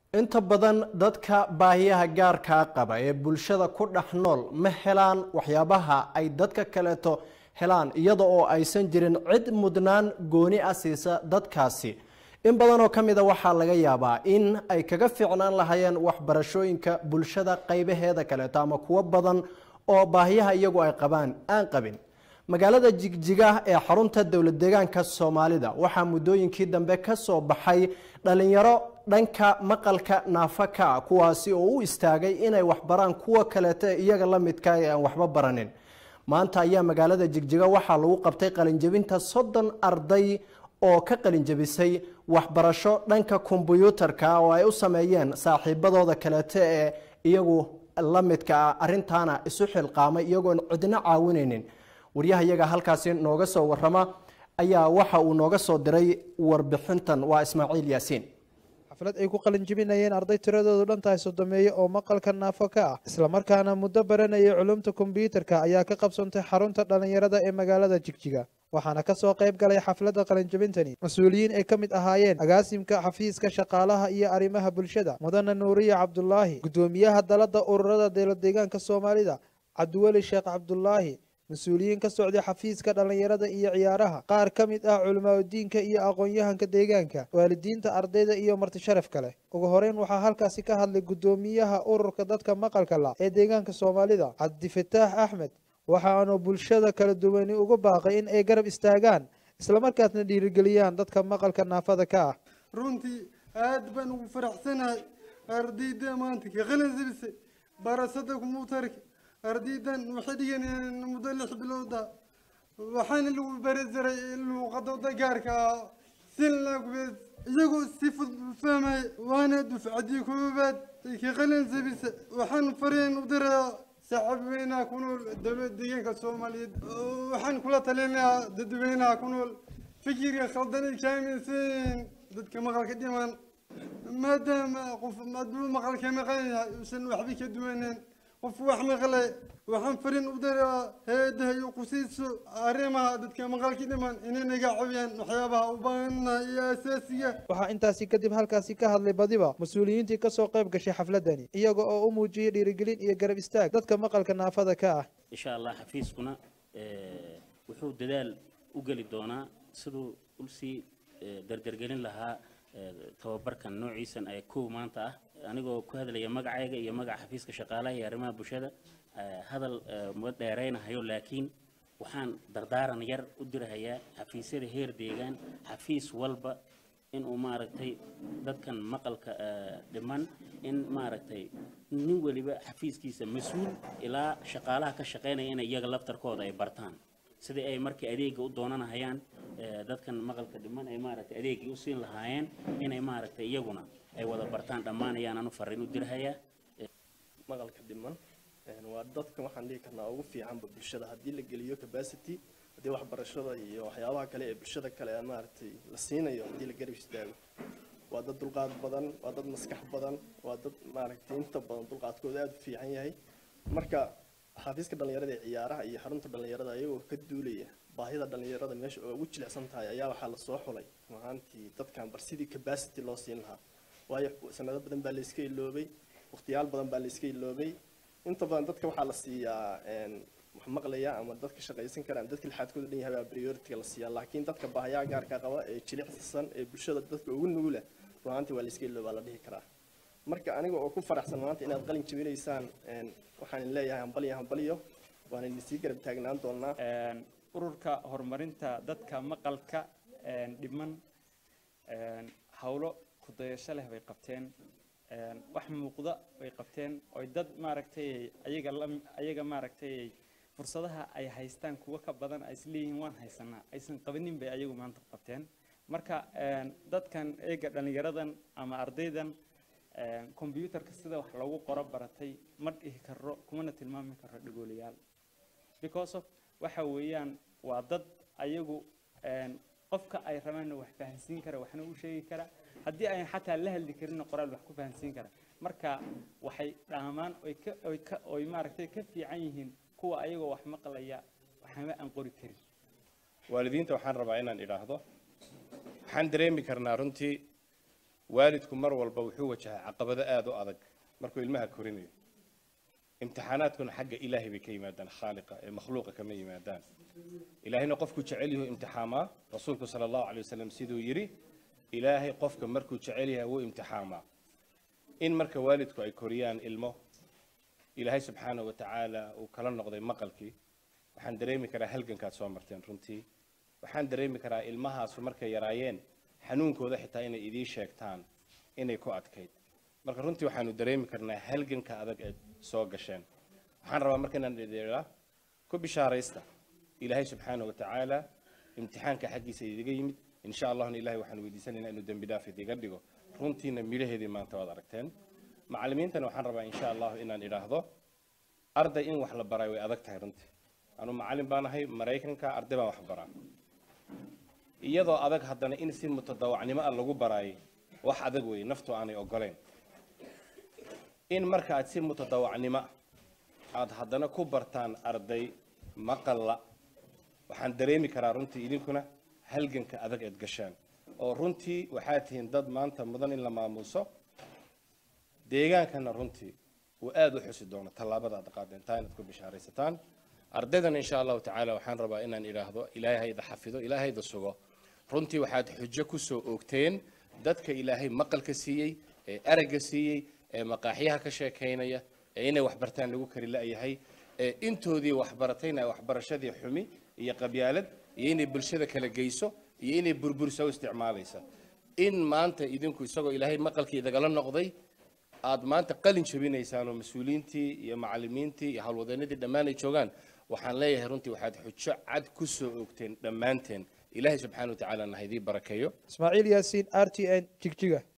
inta badan dadka baahiyaha gaarka qaba ee bulshada ku dhex nool ma helaan waxyaabaha ay dadka kaleeto helaan iyada oo aysan jirin cid mudnaan gooni ah siisa dadkaasi in badan oo kamida waxaa laga yaabaa in ay kaga fiicnaan lahaayeen waxbarashooyinka bulshada qaybaheeda kaleeto ama kuwa badan oo baahiyaha iyagu ay qabaan aan qabin magaalada Jigjiga ee xarunta dawlad deegaanka Soomaalida waxaa muddooyinkii dambe ka soo baxay dhalinyaro dhanka maqalka naafaka kuwaasi oo u istaagay inay wax baraan kuwa kaleeto iyaga la midka aan waxba baranin maanta ayaa magaalada Jigjiga waxaa lagu qabtay qalinjabinta 30 arday oo ka qalinjabisay waxbarasho dhanka kombiyuutarka oo ay u sameeyeen saaxiibadooda kaleeto ee iyagu la midka arintana isu xilqaamay iyagoo cidna caawinaynin wariyahayaga halkaasi nooga soo warrama ayaa waxa uu nooga soo diray warbixintan waa Ismaaciil Yaasiin xaflad ay ku qalin jabinayeen arday tiradoodu dhan tahay 30 oo maqalka naafaka ah isla markaana muddo baranayay culumta kombiyuutarka ayaa ka qabsantay xarunta dhalinyarada ee magaalada Jigjiga waxaana ka soo qayb galay xafladda qalin jabintani mas'uuliyiin ay kamid ahaayeen agaasimka xafiiska shaqaalaha iyo arrimaha bulshada mudane Nuuriye Cabdullaahi gudoomiyaha dalada ururada dawlad deegaanka Soomaalida Cabdiwali Sheekh Cabdullaahi مسؤولين كسعودي حفيز كدلنيرada iyo ciyaaraha qaar kamid ah culimada diinka iyo aqoon-yahanka deegaanka waalidiinta ardayda iyo marti sharaf kale ugu horeyn waxa halkaasi ka hadlay gudoomiyaha ururka dadka maqalka la ee deegaanka Soomaalida Cabdi Fataax Axmed waxaana bulshada kala duwan ugu baaqay in ay garab istaagaan isla markaasna dhiirigeliyaan dadka maqalka naafada ka ah runtii aad baan ugu faraxsanahay ardayda maanta ka qalin jabisay barasada kombiyuutarka أرديدن وحديا مدلح بلودا وحين لو برزر لو قضوا دقارك سلك بس يجوا سيفود فما وانا دفعتي كوبات كيقلن زبيس وحن فرين ودرا سحبينا كونوا دقيقة كالصومالي وحن كلها تلينا ددبينا كونوا فكري خلدني كامل سين ضد كما قال كديمان مادام قف مادو ما قال كما قال سن وحبي كدوانين وفوح مغلى وحن فرين ودرا هذا يقصيص أريمها ضد مقال كدمان إننا قاعدين وحيابها وبنا يا أساسية waxaa intaasi kadib halkaasi ka hadlay badiba mas'uuliyiintii ka soo qayb gashay xafladani iyaga oo u muujiyay dhiirigelin iyo garab istaag dadka maqalka naafada ka ah insha Allah xafiiskuna wuxuu dadaal u gali doonaa sidoo ulsi dardargelin lahaa tababarkan noociisan ay ku maanta ah anigoo ku hadlaya magacayga iyo magaca xafiiska shaqaalaha iyo arrimaha bulshada hadal ma dheeraynayo laakiin waxaan dardaaran yar u dirahayaa xafiisyada heer deegaan xafiis walba in uu maaragtay dadkan maqalka dhiman in maaragtay nin waliba xafiiskiisa mas'uul ilaa shaqaalaha ka shaqeynaya in iyaga laftarkooda ay bartaan sidii ay markii adeega u doonanayaan dadkan maqalka dhiman ay maaragtay adeegii u siin lahaayeen inay maaragtay iyaguna ay wada bartaan dhammaanayaan aanu fariin u dirahayaa maqalka dhiman waa dadka waxaan dhihi karnaa ugu fiican bulshada haddii la geliyo capacity haddii waxbarashada iyo waxyaabaha kale ee bulshada kale aan maaragtay la siinayo haddii la garab istaago waa dad dulqaad badan waa dad maskax badan waa dad maaragtay inta badan dulqaadkooda aad u fiican yahay marka xafiiska dhalinyarada ee ciyaaraha iyo xarunta dhalinyarada ayagoo ka duulaya baahida dhalinyarada meesha ugu jilicsan tahay ayaa waxaa la soo xulay maantii dadkan bar sidii capacity loo siin lahaa waayo sanado badan baa la iska iloobay waqtiyaal badan baa la iska iloobay inta badan dadka waxaa la siiyaa wax maqlaya ama dadka shaqaysan kara ama dadka lixaadkooda dhan yahay priority la siiyaa laakiin dadka baahiyaha gaarka qaba ee jilicsan ee bulshada dadka ugu nugul ah ruuxantii waa la iska iloobaa la dhihi karaa marka aniga oo ku faraxsan maanta inaad qalin jabinaysaan waxaan leeyahay hambaliyo waan idin sii garab taagnaan doonaa ururka horumarinta dadka maqalka dhiman hawlo ku dayasho leh bay qabteen wax muuqda way qabteen oo dad maaragtay ayaga maaragtay fursadaha ay haystaan kuwa ka badan ay isleeyihiin waan haysanaa aysan qabanin bay ayagu maanta qabteen marka dadkan eega dhalinyaradan ama ardaydan kombiyuutarka sida wax lagu qoro baratay ma dhihi karo kuma tilmaami karo dhigoolayaal because of waxa weeyaan waa dad ayagu qofka ay rabaan wax fahansiin kara waxna u sheegi kara haddii ay xataa la hadli karin qoraal wax ku fahansiin kara marka waxay dhaamaan oo maaragtay ka fiican yihiin kuwa ayagoo wax maqlaya waxna aan qori karin waalidiinta waxaan rabaa inaan idhaahdo waxaan dareemi karnaa runtii waalidku mar walba wuxuu wajahaa caqabado aad u adag markuu ilmaha korinayo imtixaanaadkuna xagga ilaahay bay ka yimaadaan khaaliqa ee makhluuqa kama yimaadaan ilaahayna qofku jecel yahay imtixaamaa rasuulku sallallahu alayhi wasallam sidoo yiri ilaahay qofka markuu jecel yahay wuu imtixaamaa in marka waalidku ay koriyaan ilmo ilaahay subxaanahu wa tacaala uu kala noqday maqalkii waxaan dareemi karaa halgankaad soo marteen runtii waxaan dareemi karaa ilmahaas markay yaraayeen xanuunkooda xitaa inay idii sheegtaan inay ku adkayd marka runtii waxaanu dareemi karnaa halganka adag ee soo gasheen waxaan rabaa marka inaan idinla ku bishaaraysta ilaahay subxaanahu wa tacaala imtixaanka xaggiisa idiga yimid insha allahna ilaahay waxaan weydiisanaynaa inuu dembi dhaaf idiga dhigo runtiina midhaheedii maanta waad aragteen macallimiintana waxaan rabaa insha allah inaan idhaahdo arday in wax la baray way adag tahay runtii anu macallin baan ahay maraykanka arday baan wax baraa iyadoo adag haddana in si mutadawacnimo ah lagu baraay wax adag weeye naftu aanay ogoleen in marka aad si mutadawacnimo aad haddana ku bartaan arday maqalla waxaan dareemi karaa runtii idinkuna halganka adag eed gashaan oo runtii waxaad tihiin dad maanta mudan in la maamuuso deegaankana runtii uu aad u xusi doono tallaabada aad qaadeen taa inaad ku bishaaraysataan ardaydana insha allahu tacaala waxaan rabaa inaan idhaahdo ilaahay ida xafido ilaahay ida sugo runtii waxaad xujo ku soo oogteen dadka ilaahay maqalka siiyey ee aragga siiyey ee maqaaxyaha ka sheekaynaya ee inay waxbartaan lagu kari la'yahay ee intoodii waxbaratayna waxbarashadii xumi iyo qabyaalad iyo inay bulshada kala geyso iyo inay burburso u isticmaalaysa in maanta idinku isagoo ilaahay maqalkii idagala noqday aad maanta qalin jabinaysaan oo mas-uuliyiintii iyo macallimiintii iyo howlwadeenadii dhammaan ay joogaan waxaan leeyahay runtii waxaad xujo cad ku soo oogteen dhammaanteen ilaahay subxaana wa tacaala na haydii barakeeyo ismaaciil yaasiin r t n jigjiga